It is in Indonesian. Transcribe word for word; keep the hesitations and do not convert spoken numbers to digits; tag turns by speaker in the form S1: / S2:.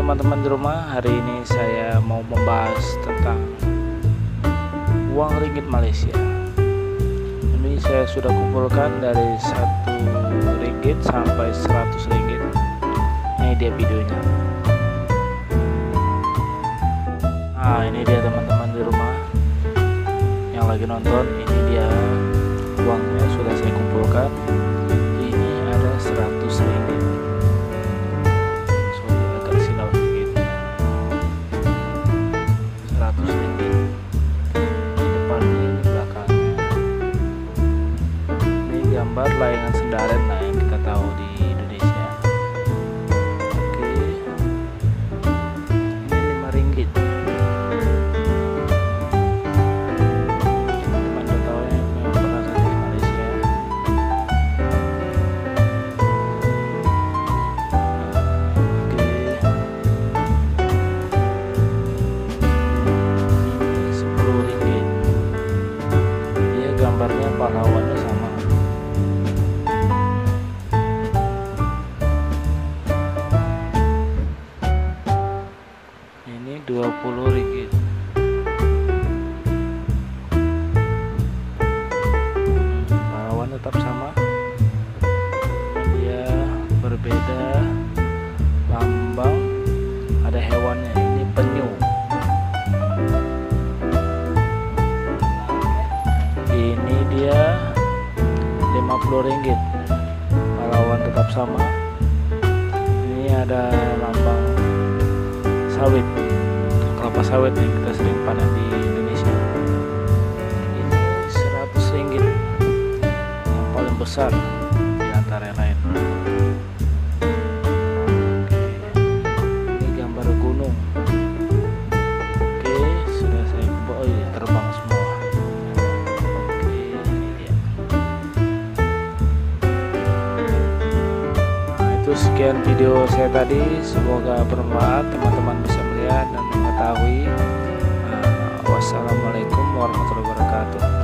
S1: teman-teman di rumah, hari ini saya mau membahas tentang uang ringgit Malaysia. Ini saya sudah kumpulkan dari satu ringgit sampai seratus ringgit. Ini dia videonya. Nah, ini dia teman-teman di rumah yang lagi nonton. Ini dia uangnya sudah saya kumpulkan. Ini ada seratus ringgit. Gambar layangan Sendaren lah yang kita tahu di Indonesia. Oke, ini lima ringgit. Teman-teman udah tahu ya, memang berasal dari Malaysia. Oke, ini sepuluh ringgit. Dia gambarnya pahlawannya sama. Dua puluh ringgit. Pahlawan tetap sama, dia berbeda lambang, ada hewannya. Ini penyu. Ini dia lima puluh ringgit. Pahlawan tetap sama. Ini ada lambang sawit, kelapa sawit yang kita sering panen di Indonesia. Ini seratus ringgit, yang paling besar di antara yang lain. Oke, ini gambar gunung. Oke, sudah saya kumpul. Oh iya, terbang semua. Oke, ini dia. Nah, itu sekian video saya tadi. Semoga bermanfaat, teman-teman bisa melihat dan mengetahui. uh, Wassalamualaikum warahmatullahi wabarakatuh.